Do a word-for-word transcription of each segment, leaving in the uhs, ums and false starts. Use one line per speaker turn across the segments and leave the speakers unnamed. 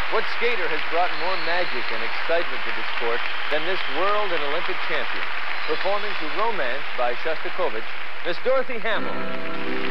What skater has brought more magic and excitement to the sport than this world and Olympic champion? Performing to Romance by Shostakovich, Miss Dorothy Hamill.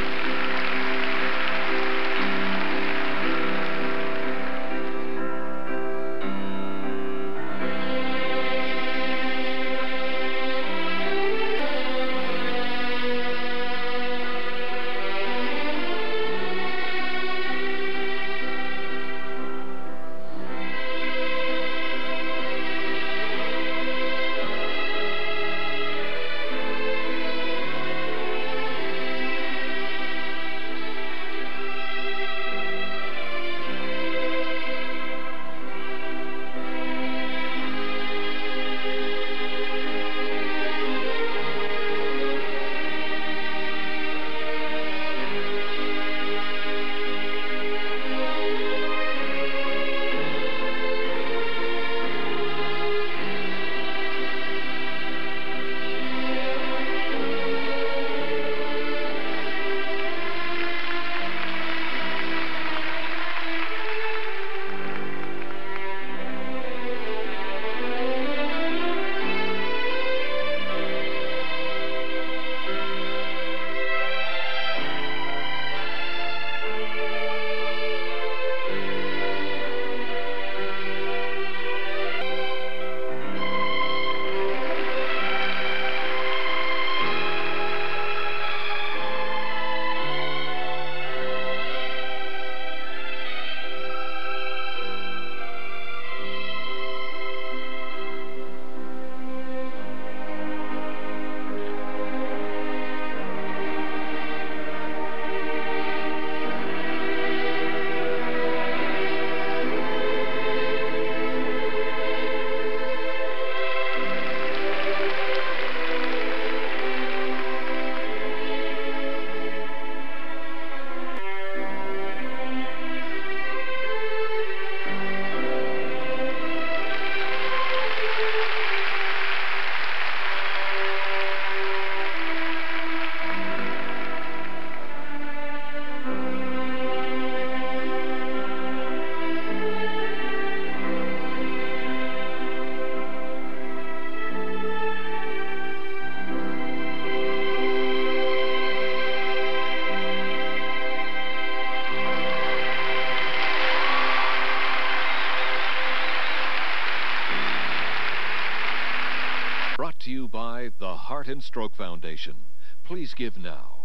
Brought to you by the Heart and Stroke Foundation. Please give now.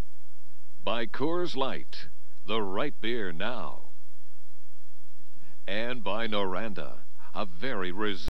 By Coors Light, the right beer now. And by Noranda, a very resilient